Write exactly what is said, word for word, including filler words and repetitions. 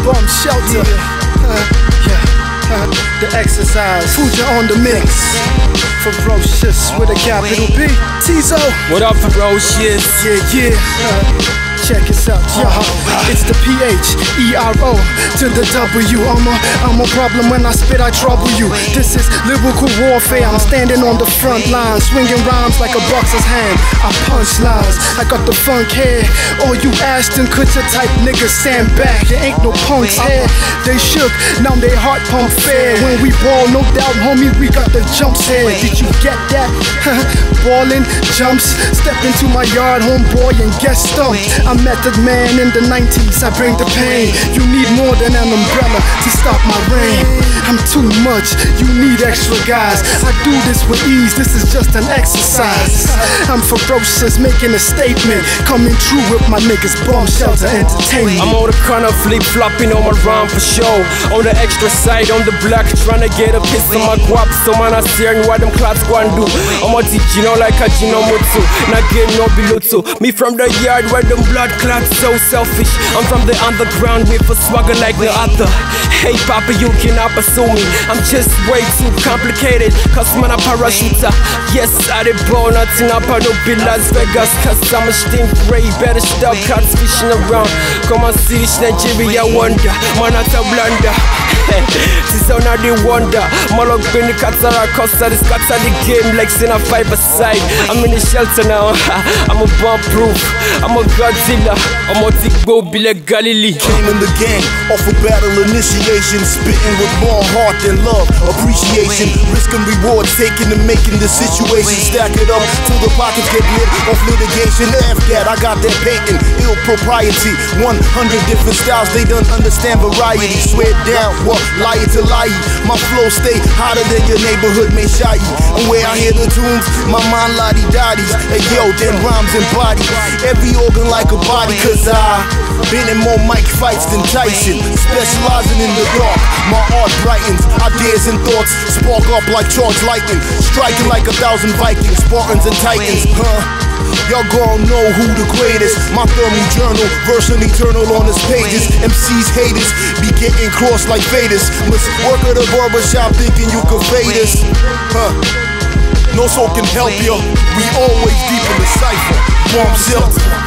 bomb shelter. Uh, yeah, uh, the exercise. Fuja on the mix. Ferocious with a capital B. Tizo. What up, Ferocious? Yeah, yeah. Uh, Check this out, yo. It's the P H E R O to the W. I'm a, I'm a problem when I spit, I trouble you. This is lyrical warfare. I'm standing on the front line, swinging rhymes like a boxer's hand. I punch lines, I got the funk hair. All you Ashton Kutcher type niggas stand back. There ain't no punks here. They shook, now they heart pump fair. When we ball, no doubt, homie, we got the jumps here. Did you get that? Ballin' jumps, step into my yard, homeboy, and get stumped. I'm method man in the nineties, I bring the pain. You need more than an umbrella to stop my rain. I'm too much, you need extra guys. I do this with ease, this is just an exercise. I'm ferocious, making a statement. Coming true with my niggas, bomb shelter entertainment. I'm on the corner, flip-flopping on my rhyme for show. On the extra side, on the block, trying to get a piece of my guap. So man, I see what them class go and do. I'm a teach, you know, like a Jinomutsu. Not getting no below too. Me from the yard where them blood clots so selfish. I'm from the underground with a swagger like no other. Hey papa, you cannot pursue me. I'm just way too complicated, cause man a parachuter. Yes, I did born nothing up, I don't be Las Vegas. Cause I'm a stingray, better stop cats fishing around. Come and see this Nigeria wonder. Man at a blunder. This is not the wonder. Malok been the Katara Costa, this cats are the game like in a five aside. I'm in the shelter now. I'm a bomb proof. I'm a Godzilla. I'm a Tigbo be like Galilee. Came in the gang, off a battle initiation, spitting with more heart than love, appreciation, risk and reward, taking and making the situation. Stack it up till the pockets get lit off litigation. F that, I got that patent, ill propriety. one hundred different styles, they don't understand variety. Swear down, what, lie to lie. My flow stay hotter than your neighborhood may shy. And where I hear the tunes, my mind lottie-dotties. And yo, them rhymes embody every organ like a body. Cause I been in more mic fights than Tyson, specializing in the dark. My art brightens, ideas and thoughts spark up like charged lightning, striking like a thousand Vikings, Spartans and Titans. Huh? Y'all gon' know who the greatest. My thermal journal, version eternal on its pages. M Cs haters be getting crossed like faders. Must work at a barbershop thinking you can fade us. Huh? No soul can help ya. We always deep in the cipher. Bomb shelter.